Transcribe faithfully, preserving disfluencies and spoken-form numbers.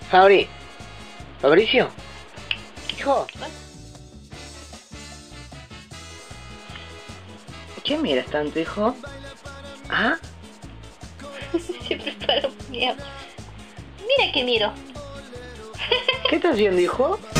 Fabri, Fabricio, hijo. ¿Qué miras tanto, hijo? ¿Ah? Siempre paro miedo. Mira que miro. ¿Qué estás haciendo, hijo?